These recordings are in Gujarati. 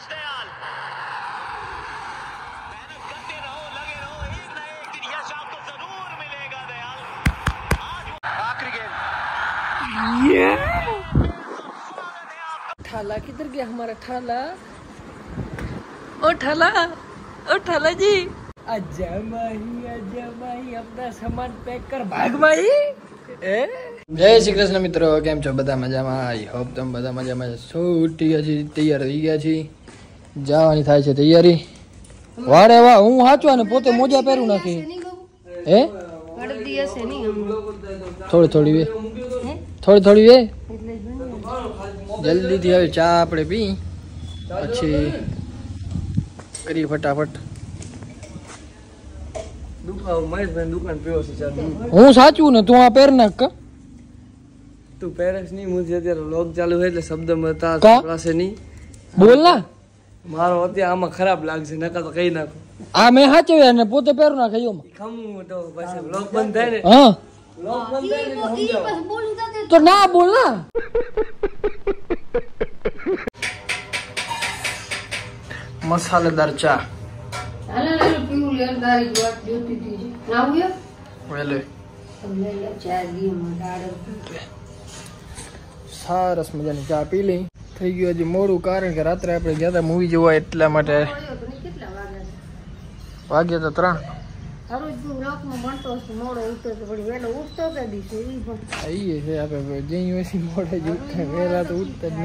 ठाला किधर गया हमारा ठाला? ओ ठाला, ओ ठाला जी, आजा माही अपना सामान पैक कर भाग माही। जय श्री कृष्ण मित्रों, केम छो बधा मजामां? आई होप तमे बधा मजामां छो। उठी गया छी, तैयार થઈ ગયા छी, જવાની થાય છે તૈયારી। વારે વાહ, હું સાચું ને પોતે મોજા પહેરું નાખી હે થોડી થોડી વે થોડી થોડી વે જલ્દી થી હવે ચા આપણે પી પછી કરી ફટાફટ। હું સાચું ને તું આ પહેર નાખ કા તું પહેરસ નહીં। મુજે અત્યારે વ્લોગ ચાલુ હોય એટલે શબ્દ મતા સંભળાશે નહીં। બોલ ના મારો અત્યારે આમાં ખરાબ લાગશે નકા તો કહી નાખો। આ મેં સાચવ્યા ને પોતે પહેરું નાખે એમાં ખમું તો પછી વ્લોગ બંધ થાય ને। હા વ્લોગ બંધ થાય ને સમજાવો તો ના બોલ ના। મસાલેદાર ચા સરસ મજાની ચા પી લઈ। થઈ ગયું હજી મોડું કારણ કે રાત્રે આપણે ગયા હતા મૂવી જોવા એટલા માટે વાગ્યા તો 3 આઈએ છે આપણે જઈ વેસી મોડે જ ઉઠતા વહેલા તો ઉઠતા જ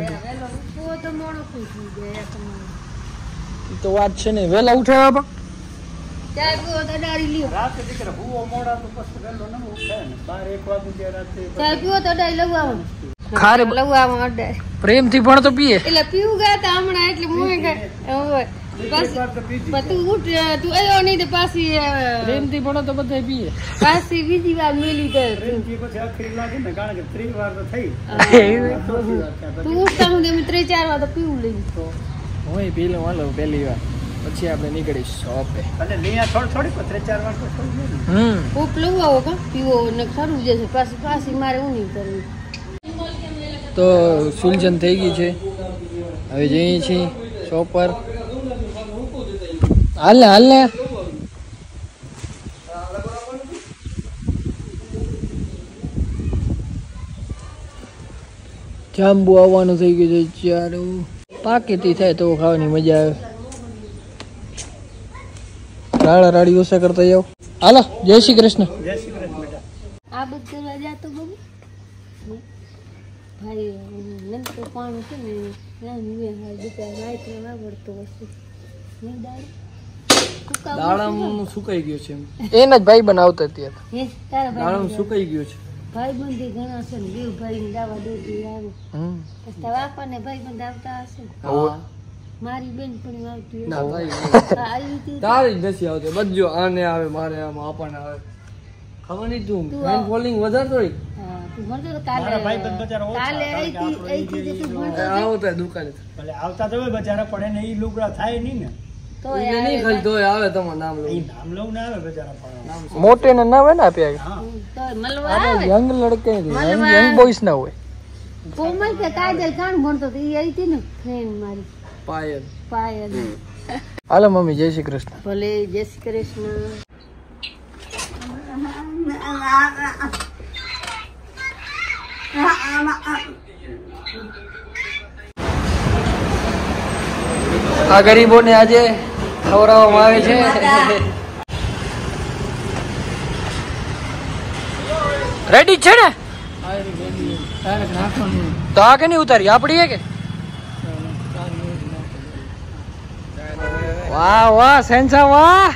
નથી તો વાત છે ને વહેલા ઉઠાવ્યા પ્રેમ થી પણ તો પીએ એટલે પીવું ગયા તા હમણાં એટલે મોહે ગયા તું ઉઠ તું આવ્યો નહીં તો પાછી પ્રેમ થી પણ તો બધા પીએ પાછી બીજી વાર મેલી તો તું ઉઠતા હું 3-4 વાર તો પીવું લઈ હું પી લઉં હાલો પહેલી વાર પછી આપણે નીકળી શોપે હું પીવું આવો કા પીવો ને ખરું જશે પાછી પાછી મારે હું નહીં કરવું। તો સુલઝન થઈ ગઈ છે, હવે જઈએ છીએ શોપ પર। હાલ ને જાંબુ આવવાનું થઈ ગયું છે ચારું પાકેતી થાય તો ખાવાની મજા આવે। રાડા રાડી ઓછા કરતા જાવ હાલો। જય શ્રી કૃષ્ણ। જય શ્રી કૃષ્ણ બેટા। આ બધું રાજા તો બબુ ભાઈ નમ તો પાણી છે ને ના નીવે ભાઈ બેટા રાત ને વાવડતો હશે ને દાડમ સુકાઈ ગયો છે એને જ ભાઈ બનાવતા અત્યારે હે તારા ભાઈ દાડમ સુકાઈ ગયો છે ભાઈ બંધી ઘણા છે ને દેવ ભાઈ ને દાવા દેતી આવે તો વાપાને ભાઈ બંધ આવતા હશે હા મારી બેન પણ આવતી ના ભાઈ તારી નથી આવતી બધું આને આવે મારે આમ આપણને આવે ખબર નહીં તું ફેન ફોલોઈંગ વધારતો હોય હા તું ભણતો તો કાલે ભાઈ બંધ બચારો કાલે આઈતી તું ભણતો આવતા દુકાને ભલે આવતા તો હોય બચારા પડે ને ઈ લુગડા થાય નહીં ને તો એ નહીં ખાલી તો આવે તમારું નામ લઉં નામ લઉં ના આવે બચારા પણ મોટે ને ના હોય ને આપ્યા હા તો મલવા આવે યંગ લડકે યંગ બોયસ ના હોય કોમલ કે કાજલ કાણ ભણતો તો ઈ આઈતી ને ફ્રેન્ડ મારી પાયલ પાયલ હાલો મમ્મી જય શ્રી કૃષ્ણ। ભલે જય શ્રી કૃષ્ણ। આ ગરીબોને આજે ખવડાવવામાં આવે છે। રેડી છે ને તો આ કે નહીં ઉતારી આપડી હે કે વાહ વાહ સેન્સા વાહ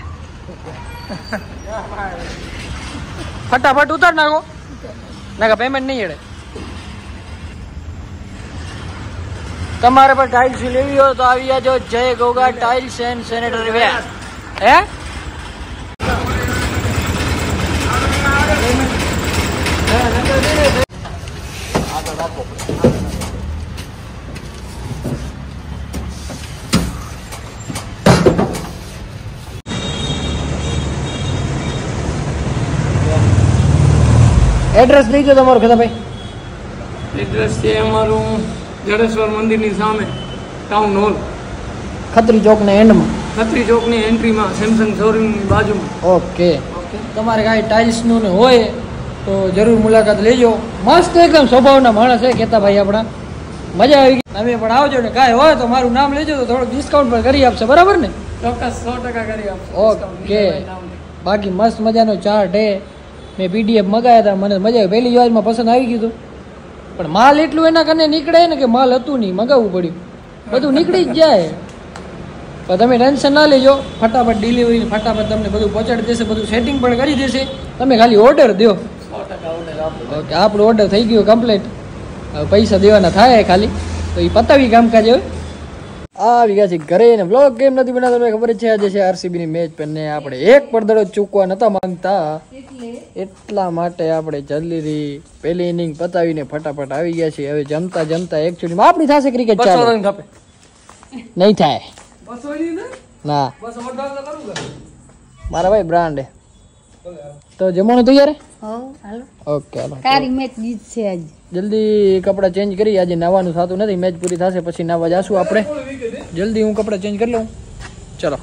ફટાફટ ઉતાર નાખો ના પેમેન્ટ નહીં એડે। તમારે પણ ટાઇલ્સ લેવી હોય તો આવી જાજો જય Goga tiles and sanitary ware હે એડ્રેસ દઈ દો તમારું ખેતા ભાઈ। એડ્રેસ છે અમારું જડેશ્વર મંદિરની સામે ટાઉન હોલ ખત્રી ચોકના એન્ડમાં. ખત્રી ચોકની એન્ટ્રીમાં સેમસંગ શોરૂમની બાજુમાં. ઓકે. તમારે કાંઈ ટાઇલ્સનું ને હોય તો જરૂર મુલાકાત લેજો. મસ્ત એકદમ સ્વભાવના માણસ છે કેતા ભાઈ આપણા. મજા આવી ગઈ. તમે પણ આવજો ને કાંઈ હોય તો મારું નામ લેજો તો થોડુંક ડિસ્કાઉન્ટ પણ કરી આપશે. બરાબર ને? ચોક્કસ 100% કરી આપશે. ઓકે. બાકી મસ્ત મજાનો ચાર્ટ હે. મેં PDF મગાવ્યા હતા, મને મજા આવી. પહેલી વારમાં પસંદ આવી ગયું પણ માલ એટલું એના કને નીકળે ને કે માલ હતું નહીં, મગાવવું પડ્યું. બધું નીકળી જ જાય. તો તમે ટેન્શન ના લેજો, ફટાફટ ડિલિવરી ફટાફટ તમને બધું પહોંચાડી દેશે, બધું સેટિંગ પણ કરી દેશે. તમે ખાલી ઓર્ડર દો. 100% ઓર્ડર આપો. ઓકે, આપણો ઓર્ડર થઈ ગયો કમ્પ્લીટ. હવે પૈસા દેવાના થાય ખાલી, તો એ પતાવી કામકાજ. હવે આવી ગયા છે ઘરે ને બ્લોગ કેમ નથી બનાવતો મને ખબર છે. આજે છે RCB ની મેચ પર ને આપણે એક પણ દડો ચૂકવા નતા માંગતા, એટલા માટે આપણે જલ્દીથી પહેલી ઇનિંગ પતાવીને ફટાફટ આવી ગયા છીએ. હવે જમતા જમતા એકચ્યુઅલીમાં આપણી થશે ક્રિકેટ ચાલુ. નહીં થાય ના, મારા ભાઈ બ્રાન્ડ. તો જમવાનું તૈયાર? ઓકે, જલ્દી કપડાં ચેન્જ કરી. આજે નાવાનું થતું નથી, મેચ પૂરી થશે પછી નાવા જાશું આપણે. જલ્દી હું કપડાં ચેન્જ કરી લઉં. ચલો.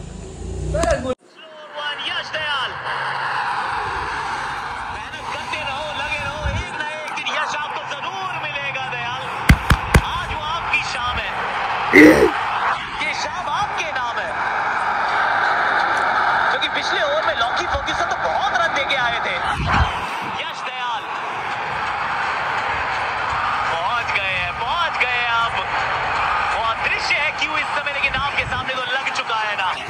पिछले ओवर में लॉकी फर्ग्यूसन तो बहुत रन देके आए थे. यश दयाल पहुंच गए अब. वो अदृश्य है क्यों इस समय, लेकिन नाम के सामने तो लग चुका है ना.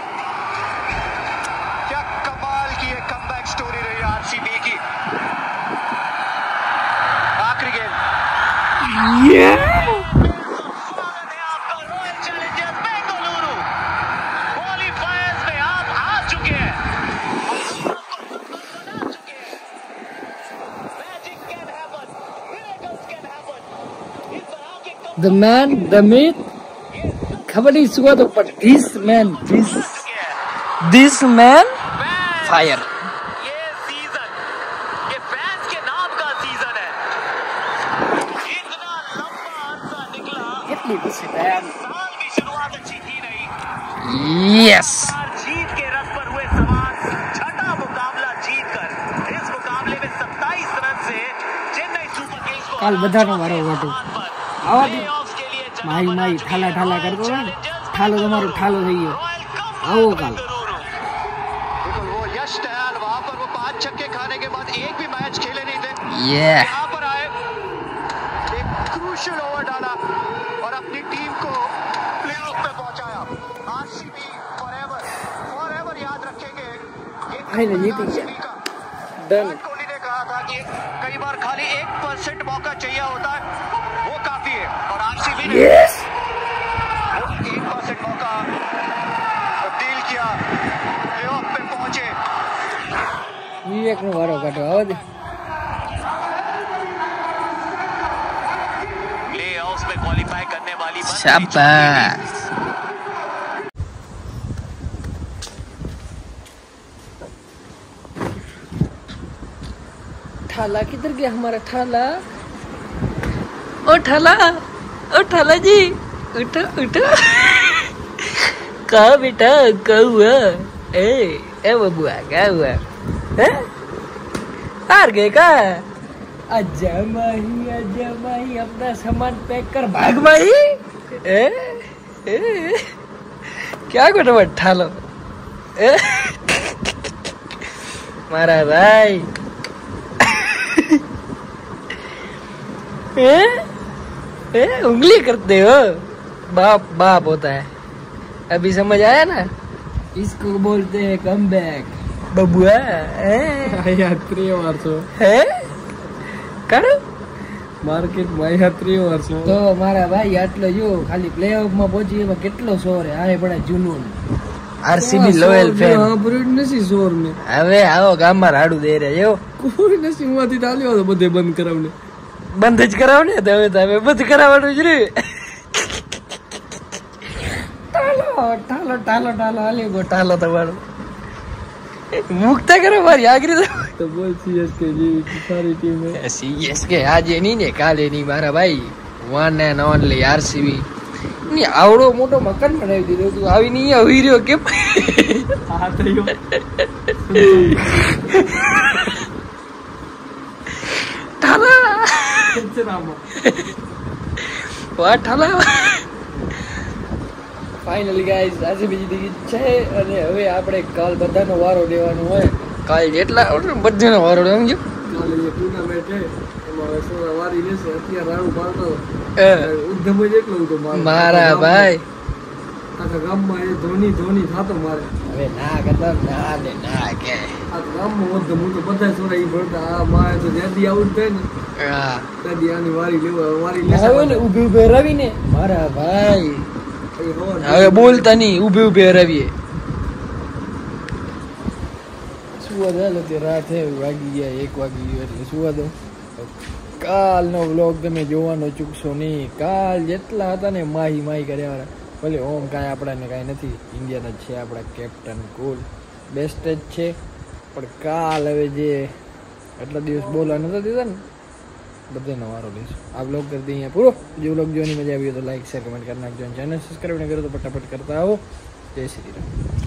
क्या कमाल की एक कमबैक स्टोरी रही RCB की. आखिरी गेंद. The man, the myth, खबर नहीं सुहा तो पर this man fire. ये सीजन, ये फैंस के नाम का सीजन है. इतना लंबा अरसा निकला. कितनी खुशी है यार. साल की शुरुआत अच्छी थी नहीं. Yes. जीत के रथ पर हुए सवार. छठा मुकाबला जीतकर इस मुकाबले में 27 रन से चेन्नई सुपर किंग्स को काल बधानो वारो वाटो. माई ठाला ठाला करतो है. ठालो तुम्हारो ठालो થઈ ગયો. આવો કાલ. बिल्कुल वो यश दयाल वहां पर वो 5 छक्के खाने के बाद एक भी मैच खेले नहीं थे. यहाँ पर आए, एक क्रूशियल ओवर डाला और अपनी टीम को प्लेऑफ में पहुंचाया. RCB फॉरएवर याद रखेंगे. फाइनल जीत गया. डन. कोहली ने कहा था कि कई बार खाली 1% मौका चाहिए होता है, वो काफी है. और RCB ने 1% मौका डील किया, प्लेऑफ पे पहुंचे. વિવેક નો વારો કાઢો. આવો દે. प्लेऑफ्स में क्वालीफाई करने वाली शाबाश. ठाला किधर गया हमारा ठाला? ओ ठाला जी उठो उठो. कहा बेटा, क्या हुआ? ए बबुआ क्या हुआ? हार गए का? आजा माही अपना सामान पैक कर भाग माही. क्या करो ठालो. मारा भाई उंगली करते हो. बाप होता है. अभी समझ आया ना? इसको बोलते हैं कमबैक बबुआ. અહીંયા 3 વર્ષો હે કરો માર્કેટમાં અહીંયા 3 વર્ષો. તો મારા ભાઈ આટલો જો ખાલી પ્લેઓફમાં પહોંચી એમાં કેટલો શોર હે. આને પણ જુનૂન. RCB loyal fan. બ્રેડ નથી શોર મે. હવે આવો ગામમાં રાડું દે રે જો. કોઈ નથી માંથી ચાલ્યો તો બધે બંધ કરાવને. બંધ જ કરાવ ને. હવે બંધ કરાવવાનું જ રે. ટાલો હાલી ગો. ટાલો તમારો મુક્તા કરો મારી આગરી. તો બોલ CSK જેવી સારી ટીમ હે. CSK આજે નહીં ને કાલે નહીં મારા ભાઈ. One and only RCB. ની આવડો મોટો મકાન બનાવી દીધો તું આવી નહીં આવી રહ્યો કેમ હા થયો ઠાલા કચરામાં વાહ ઠાલા ફાઇનલી ગાઈસ આજે બીજી ટિકિટ છે અને હવે આપણે કાલ બધાનો વારો લેવાનો હોય કાલ જેટલા બધાનો વારો લેવાનો છે કાલે એ ટુર્નામેન્ટ છે એમાં સોરા વારી લેશે અત્યારે રાણું મારતો ઉદ્ધમ જ એટલો હતો મારા ભાઈ આખા ગામમાં એ ધોની થાતો મારે હવે ના કરતા ના ને ના કે આ ગામમાં ઉદ્ધમ હું તો બધા સોરા ઈ ભરતા આ મારે તો જ્યાંથી આવું થાય ને હા ત્યાંથી આની વારી હવે લેશે ને ઊભી રવીને મારા ભાઈ એ હવાર હવે બોલતા નહીં ઊભી રવીએ સુવા ચાલો તે રાત હે વાગી ગયા 1 વાગી ગયો એટલે સુવા દો કાલનો વ્લોગ તમે જોવાનો ચૂકશો નહીં કાલ જેટલા હતા ને માહી કર્યા ભલે ઓમ કાંઈ આપણાને કાંઈ નથી ઇન્ડિયન જ છે આપણા કેપ્ટન કુલ બેસ્ટ જ છે પણ કાલ હવે જે આટલા દિવસ બોલવા નતા દીધા ને બધાનો વારો લઈશું આ વ્લોગ કરી દઈએ અહીંયા પૂરો જો વ્લોગ જોવાની મજા આવી તો લાઈક શેર કમેન્ટ કરી નાખજો ચેનલ સબસ્ક્રાઈબ ન કરો તો ફટાફટ કરતા આવો જય શ્રી રામ